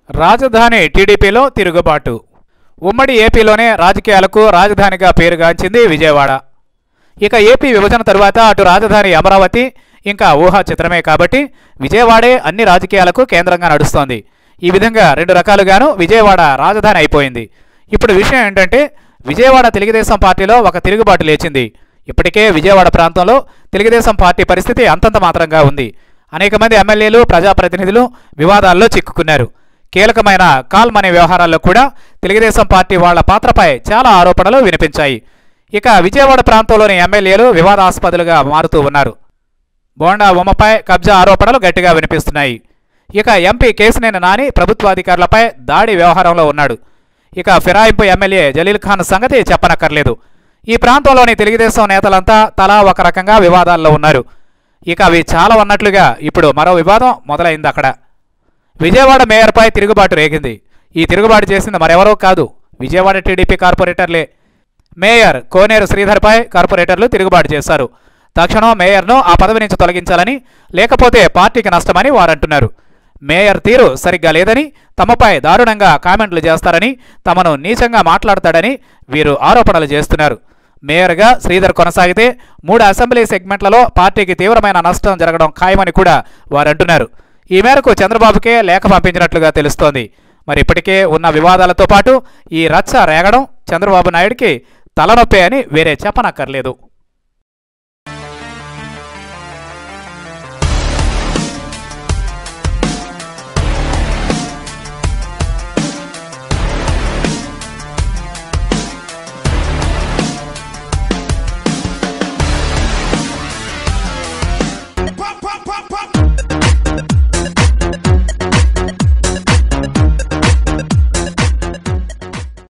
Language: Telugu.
రాజధాని టీడీపీలో తిరుగుబాటు. ఉమ్మడి ఏపీలోనే రాజకీయాలకు రాజధానిగా పేరుగాంచింది విజయవాడ. ఇక ఏపీ విభజన తరువాత అటు రాజధాని అమరావతి ఇంకా ఊహా చిత్రమే కాబట్టి విజయవాడే అన్ని రాజకీయాలకు కేంద్రంగా నడుస్తోంది. ఈ విధంగా రెండు రకాలుగాను విజయవాడ రాజధాని అయిపోయింది. ఇప్పుడు విషయం ఏంటంటే విజయవాడ తెలుగుదేశం పార్టీలో ఒక తిరుగుబాటు లేచింది. ఇప్పటికే విజయవాడ ప్రాంతంలో తెలుగుదేశం పార్టీ పరిస్థితి అంతంత మాత్రంగా ఉంది. అనేక మంది ఎమ్మెల్యేలు ప్రజాప్రతినిధులు వివాదాల్లో చిక్కుకున్నారు. కీలకమైన కాల్ మనీ వ్యవహారాల్లో కూడా తెలుగుదేశం పార్టీ వాళ్ల పాత్రపై చాలా ఆరోపణలు వినిపించాయి. ఇక విజయవాడ ప్రాంతంలోని ఎమ్మెల్యేలు వివాదాస్పదులుగా మారుతూ ఉన్నారు. బోండా ఉమపై కబ్జా ఆరోపణలు గట్టిగా వినిపిస్తున్నాయి. ఇక ఎంపీ కేశినేని నాని ప్రభుత్వాధికారులపై దాడి వ్యవహారంలో ఉన్నాడు. ఇక ఫిరాయింపు ఎమ్మెల్యే జలీల్ ఖాన్ సంగతి చెప్పనక్కర్లేదు. ఈ ప్రాంతంలోని తెలుగుదేశం నేతలంతా తలా ఒక రకంగా వివాదాల్లో ఉన్నారు. ఇక అవి చాలా ఉన్నట్లుగా ఇప్పుడు మరో వివాదం మొదలైంది. అక్కడ విజయవాడ మేయర్పై తిరుగుబాటు రేగింది. ఈ తిరుగుబాటు చేసింది మరెవరో కాదు, విజయవాడ టీడీపీ కార్పొరేటర్లే. మేయర్ కోనేరు శ్రీధర్పై కార్పొరేటర్లు తిరుగుబాటు చేశారు. తక్షణం మేయర్ను ఆ పదవి నుంచి తొలగించాలని, లేకపోతే పార్టీకి నష్టమని వారంటున్నారు. మేయర్ తీరు సరిగ్గా లేదని, తమపై దారుణంగా కామెంట్లు చేస్తారని, తమను నీచంగా మాట్లాడతాడని వీరు ఆరోపణలు చేస్తున్నారు. మేయర్గా శ్రీధర్ కొనసాగితే 3 అసెంబ్లీ సెగ్మెంట్లలో పార్టీకి తీవ్రమైన నష్టం జరగడం ఖాయమని కూడా వారంటున్నారు. ఈ మేరకు చంద్రబాబుకే లేఖ పంపించినట్లుగా తెలుస్తోంది. మరి ఇప్పటికే ఉన్న వివాదాలతో పాటు ఈ రచ్చ రేగడం చంద్రబాబు నాయుడికి తలనొప్పే అని వేరే చెప్పనక్కర్లేదు.